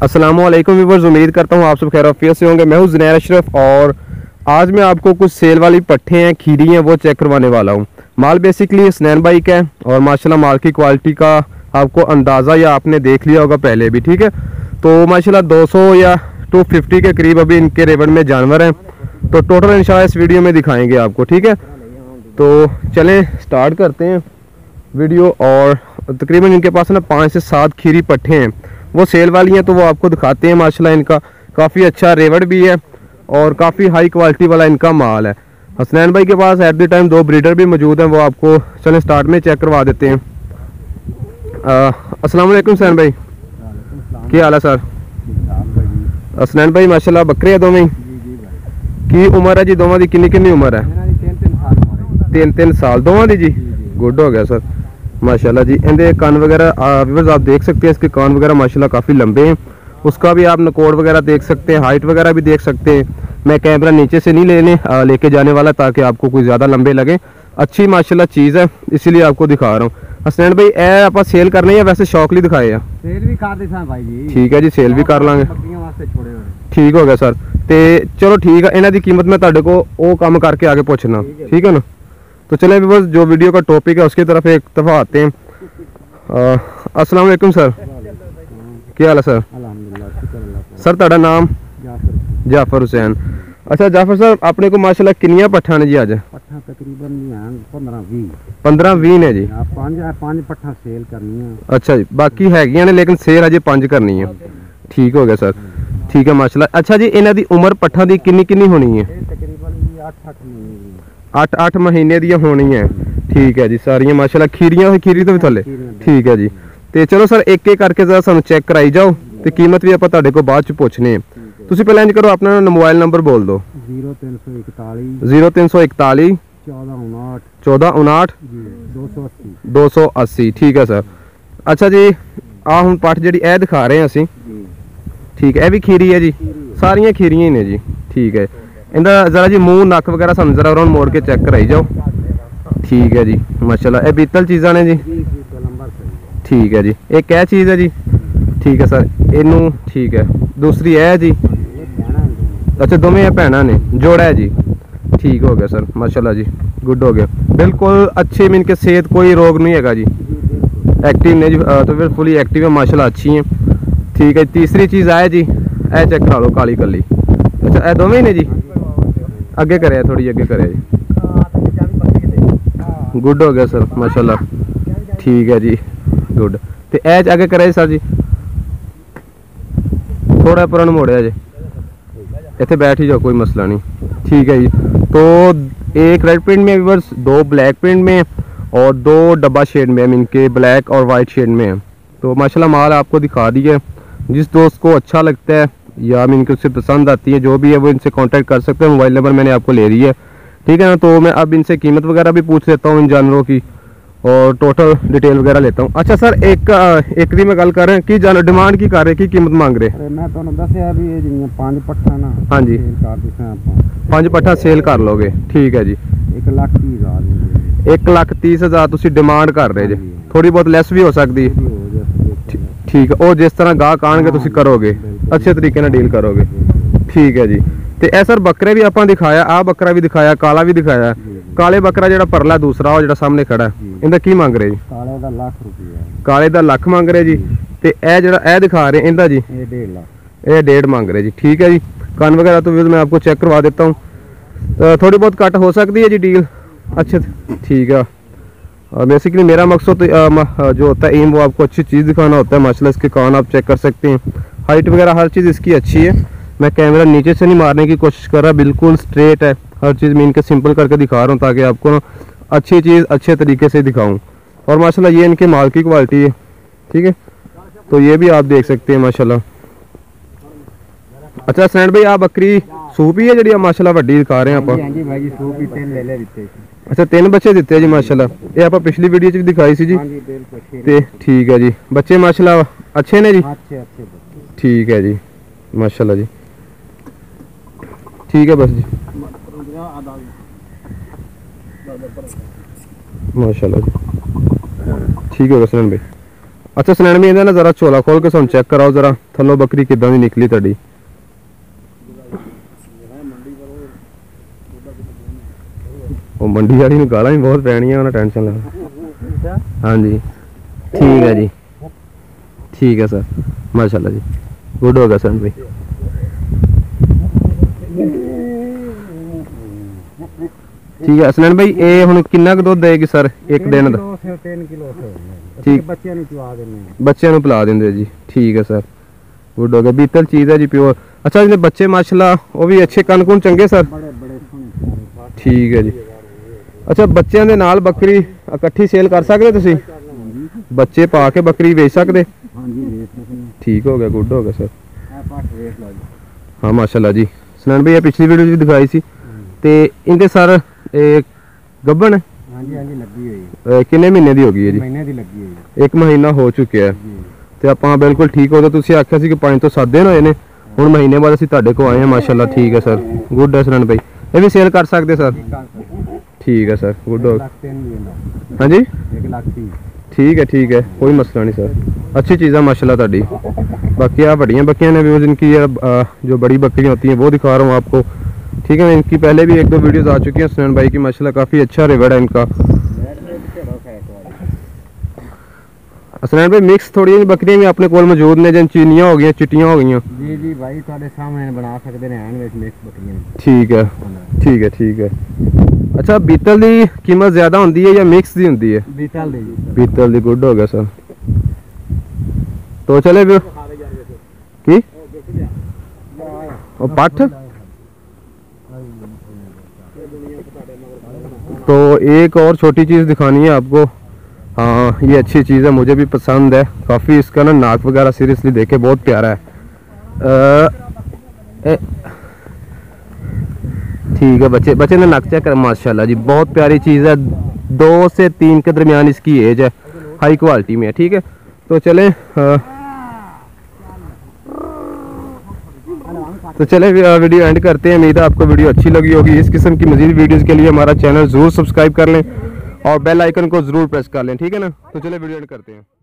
अस्सलामुअलैकुम व्यूअर्स, उम्मीद करता हूँ आप सब खैरियत से होंगे। मैं हूँ ज़ुनैर अशरफ और आज मैं आपको कुछ सेल वाली पट्ठे हैं, खीरी हैं, वो चेक करवाने वाला हूँ। माल बेसिकली स्नैन बाई का है और माशाल्लाह माल की क्वालिटी का आपको अंदाज़ा या आपने देख लिया होगा पहले भी, ठीक है। तो माशाल्लाह 200 या 250 के करीब अभी इनके रेवड़ में जानवर हैं, तो टोटल इंशाल्लाह इस वीडियो में दिखाएँगे आपको, ठीक है। तो चलें स्टार्ट करते हैं वीडियो। और तकरीबन इनके पास ना 5 से 7 खीरी पट्ठे हैं, वो सेल वाली हैं, तो वो आपको दिखाते हैं। माशाल्लाह इनका काफ़ी अच्छा रेवड़ भी है और काफ़ी हाई क्वालिटी वाला इनका माल है। हसनैन भाई के पास एट द टाइम 2 ब्रीडर भी मौजूद हैं, वो आपको चलें स्टार्ट में चेक करवा देते हैं। अस्सलाम वालेकुम हसनैन भाई, क्या हाल है सर? हसनैन भाई माशाल्लाह बकरे दोवें की उम्र है जी? दोवां दी किन्नी उम्र है? 3 साल दोवां दी जी। गुड हो गया सर माशाल्लाह जी। इनके कान वगैरह व्यूअर्स आप देख सकते हैं, इसके कान वगैरह माशाल्लाह काफ़ी लंबे हैं। उसका भी आप नकोड़ वगैरह देख सकते हैं, हाइट वगैरह भी देख सकते हैं। मैं कैमरा नीचे से नहीं लेके जाने वाला ताकि आपको कोई ज़्यादा लंबे लगे। अच्छी माशाल्लाह चीज़ है, इसीलिए आपको दिखा रहा हूँ। हसनैन भाई ए आप सेल करने या वैसे शौक लिए दिखाए? सेल भी कर दें भाई जी। ठीक है जी, सेल भी कर लांगे। ठीक हो गया सर। तो चलो ठीक है, इन्हों की कीमत मैं तुहाडे को वो काम करके आगे पूछना, ठीक है ना। तो चले व्यूअर्स, जो वीडियो का टॉपिक है उसकी तरफ एक दफ़ा आते हैं। अस्सलाम वालेकुम सर, क्या हाल है सर? सर तुहाडा नाम? जाफर हुसैन। अच्छा जाफर सर, अपने को माशाल्लाह कितनियां पट्ठा ने जी? अज पट्ठा तकरीबन 15-20 ने जी। 5 पट्ठा सेल करनी है। अच्छा जी, बाकी हैगियां ने लेकिन सेल अजे 5 करनी है। ठीक हो गया सर, ठीक है माशाल्लाह। अच्छा जी, इन्हां दी उम्र पट्ठा दी किन्नी होनी है? तकरीबन 8 महीने दी होनी है। ठीक है जी, सारियां माशाल्लाह खीरियां खीरी तो भी थले। ठीक है जी। तो चलो सर एक एक करके जरा सानू चेक कराई जाओ, तो कीमत भी आप तुहाडे को बाद च पुछने। तुसीं पहले इंज करो, अपना मोबाइल नंबर बोल दो। 0341 1459 280। ठीक है सर। अच्छा जी, आ हुण पट्ठ जिहड़ी ए दिखा रहे हैं असीं, ठीक है, ए भी खीरी है जी? सारियां खीरियां ही ने जी। ठीक है, इनका जरा जी मुंह नक वगैरह सानू जरा उन्होंने मोड़ के चेक कराई जाओ। ठीक है जी माशाल्लाह, ए बीतल चीज़ां ने जी। ठीक है जी, एक क्या चीज़ है जी? ठीक है सर, इनू ठीक है। दूसरी है जी? अच्छा, दोवें भैनां ने, जोड़ा है जी। ठीक हो गया सर माशाल्लाह जी, गुड हो गया, बिल्कुल अच्छे में इनके सेहत कोई रोग नहीं है जी, एक्टिव ने जी, तो फिर फुली एक्टिव है माशाल्लाह, अच्छी हैं। ठीक है, तीसरी चीज़ है जी, ए चेक करा लो, काली कली। अच्छा, ए दोवें ने जी? अगे करे, थोड़ी अगे करे जी। गुड हो गया सर माशाल्लाह, ठीक है जी, गुड। तो एज आगे करे सर जी, थोड़ा पुराना मोड़िया जी, इतने बैठ ही जाओ, कोई मसला नहीं। ठीक है जी। तो एक रेड प्रिंट में व्यूअर्स, 2 ब्लैक प्रिंट में और 2 डब्बा शेड में, इनके ब्लैक और वाइट शेड में है। तो माशाल्लाह माल आपको दिखा दिया। जिस दोस्त को अच्छा लगता है या इनके उससे पसंद आती है, जो भी है वो इनसे कांटेक्ट कर सकते हैं। मोबाइल नंबर मैंने आपको ले लिया है, ठीक है ना। तो मैं अब इनसे कीमत वगैरह भी पूछ लेता हूँ इन जानवरों की और टोटल डिटेल वगैरह लेता हूँ। अच्छा सर, एक दी मैं गल कर रहे हैं कि डिमांड की कर रहे, की कीमत मांग रहे? मैं तुहानू दस्सिया भी ये 5 पट्ठा ना। हाँ जी, 5 पट्ठा सेल कर लोगे। ठीक है जी। 1,30,000 1,30,000 तुसी डिमांड कर रहे जी, थोड़ी बहुत लेस भी हो सकती। ठीक है, और जिस तरह गाहक आएंगे तुसी करोगे, अच्छे तरीके ना डील करोगे। ठीक है जी। तो ए सर बकरे भी आपने दिखाया, आ बकरा भी दिखाया, काला भी दिखाया। काले बकरा जो परला दूसरा जो सामने खड़ा है, इनका की मांग रहे जी? काले दा लाख रुपया। काले दा लाख मांग रहे जी। तो ए जो दिखा रहे इनका जी? ये 1.5 लाख। ये 1.5 मांग रहे जी। ठीक है जी। कान वगैरह तो मैं आपको चेक करवा देता हूँ, तो थोड़ी बहुत कट हो सकती है जी डील। अच्छा ठीक है। बेसिकली मेरा मकसद जो होता है एम, वो आपको अच्छी चीज़ दिखाना होता है। माशाल्लाह इसके कान आप चेक कर सकते हैं, हाइट वगैरह हर चीज़ इसकी अच्छी है। मैं कैमरा नीचे से नहीं मारने की कोशिश कर रहा, बिल्कुल स्ट्रेट है हर चीज़। मैं इनके सिंपल करके दिखा रहा हूँ ताकि आपको ना अच्छी चीज़ अच्छे तरीके से दिखाऊँ। और माशाल्लाह ये इनके माल की क्वालिटी है, ठीक है। तो ये भी आप देख सकते हैं माशाल्लाह। अच्छा सैंड भाई, आप बकरी सूप ही है जी माशाल्लाह वड्डी दिखा रहे हैं आप? अच्छा, 3 बच्चे दिते जी माशाल्लाह। ये आप पिछली वीडियो च भी दिखाई सी जी। ठीक है जी, बच्चे माशाल्लाह अच्छे ने जी? ठीक है जी माशाल्लाह जी। ठीक है बस जी, माशाल्लाह जी। ठीक है सैन भाई। अच्छा सनैन भी इहदा ना जरा झोला खोल के सानू चेक कराओ जरा थल्लों बकरी किदां दी निकली तुहाडी। ਉਹ ਮੰਡੀ ਵਾਲੀ ਨੂੰ ਗਾਲਾਂ ਵੀ ਬਹੁਤ ਪੈਣੀਆਂ ਉਹਨਾਂ ਟੈਨਸ਼ਨ ਲੈ। ਹਾਂਜੀ ਠੀਕ ਹੈ ਜੀ ਠੀਕ ਹੈ ਸਰ ਮਾਸ਼ਾਅੱਲਾ ਜੀ ਗੁੱਡ ਹੋ ਗਿਆ ਸਨ ਭਾਈ। ਠੀਕ ਹੈ ਅਸਲਨ ਭਾਈ ਇਹ ਹੁਣ ਕਿੰਨਾ ਕੁ ਦੁੱਧ ਦੇਗੀ ਸਰ ਇੱਕ ਦਿਨ ਦਾ? 3 ਕਿਲੋ ਠੀਕ ਬੱਚਿਆਂ ਨੂੰ ਚਵਾ ਦਿੰਦੇ ਬੱਚਿਆਂ ਨੂੰ ਪਿਲਾ ਦਿੰਦੇ ਜੀ ਠੀਕ ਹੈ ਸਰ ਗੁੱਡ ਹੋ ਗਿਆ ਬੀਤਲ ਚੀਜ਼ ਹੈ ਜੀ ਪਿਓਰ। ਅੱਛਾ ਜਿਹਦੇ ਬੱਚੇ ਮਾਸ਼ਾਅੱਲਾ ਉਹ ਵੀ ਅੱਛੇ ਕੰਨ ਕੁਨ ਚੰਗੇ ਸਰ? ਬੜੇ ਸੋਹਣੇ ਠੀਕ ਹੈ ਜੀ। ਅੱਛਾ ਬੱਚਿਆਂ ਦੇ ਨਾਲ ਬੱਕਰੀ ਇਕੱਠੀ ਸੇਲ ਕਰ ਸਕਦੇ ਤੁਸੀਂ? ਬੱਚੇ ਪਾ ਕੇ ਬੱਕਰੀ ਵੇਚ ਸਕਦੇ? ਹਾਂਜੀ ਵੇਚ ਸਕਦੇ। ਠੀਕ ਹੋ ਗਿਆ ਗੁੱਡ ਹੋ ਗਿਆ ਸਰ। ਇਹ ਪਾਠ ਵੇਖ ਲਓ ਜੀ। ਹਾਂ ਮਾਸ਼ਾਅੱਲਾ ਜੀ ਸਨਨ ਭਾਈ ਇਹ ਪਿਛਲੀ ਵੀਡੀਓ 'ਚ ਵੀ ਦਿਖਾਈ ਸੀ ਤੇ ਇਹਦੇ ਸਰ ਇਹ ਗੱਭਣ ਹਾਂਜੀ ਲੱਗੀ ਹੋਈ ਹੈ। ਕਿੰਨੇ ਮਹੀਨੇ ਦੀ ਹੋ ਗਈ ਹੈ ਜੀ? ਮਹੀਨੇ ਦੀ ਲੱਗੀ ਹੋਈ ਹੈ। 1 ਮਹੀਨਾ ਹੋ ਚੁੱਕਿਆ ਹੈ ਤੇ ਆਪਾਂ ਬਿਲਕੁਲ ਠੀਕ ਹੋ ਗਿਆ। ਤੁਸੀਂ ਆਖਿਆ ਸੀ ਕਿ 5 ਤੋਂ 7 ਦਿਨ ਹੋਏ ਨੇ ਹੁਣ ਮਹੀਨੇ ਬਾਅਦ ਅਸੀਂ ਤੁਹਾਡੇ ਕੋਲ ਆਏ ਹਾਂ ਮਾਸ਼ਾਅੱਲਾ ਠੀਕ ਹੈ ਸਰ ਗੁੱਡ ਹੈ ਸਨਨ ਭਾਈ। ਇਹ ਵੀ ਸੇਲ ਕਰ ਸਕਦੇ ਸਰ? ਠੀਕ ਹੈ ਸਰ ਗੁੱਡ ਹੋ ਹਾਂਜੀ 1 ਲੱਖ 30 ठीक है कोई मसला नहीं सर अच्छी चीज़ है माशाल्लाह ताड़ी। बाकी आप बड़ियाँ बकरियाँ ने भी जिनकी जो बड़ी बकरियाँ होती हैं वो दिखा रहा हूँ आपको ठीक है। इनकी पहले भी 1-2 वीडियोस आ चुकी हैं सुनैन भाई की माशाल्लाह काफ़ी अच्छा रिवॉर्ड है इनका। सुनैन भाई मिक्स थोड़ी बकरियाँ भी अपने कोल मौजूद ने जिन चीनियाँ हो गई चिट्टियाँ हो गई? जी जी भाई थोड़े सामने बना सकते हैं मिक्स बकरियाँ। ठीक है ठीक है ठीक है। अच्छा बीतल की कीमत ज़्यादा होती है या मिक्स की होती है? बीतल की गुड हो गया सर तो चले भी की पठ तो एक और छोटी चीज़ दिखानी है आपको। हाँ ये अच्छी चीज़ है मुझे भी पसंद है काफ़ी। इसका ना नाक वगैरह सीरियसली देखे बहुत प्यारा है। ठीक है बच्चे ने नक चेक कर माशाल्लाह जी बहुत प्यारी चीज़ है। 2 से 3 के दरमियान इसकी एज है हाई क्वालिटी में है ठीक है। तो चले वीडियो एंड करते हैं। उम्मीद है आपको वीडियो अच्छी लगी होगी। इस किस्म की मज़ीद वीडियोज़ के लिए हमारा चैनल ज़रूर सब्सक्राइब कर लें और बेल आइकन को ज़रूर प्रेस कर लें ठीक है ना। तो चले वीडियो एंड करते हैं।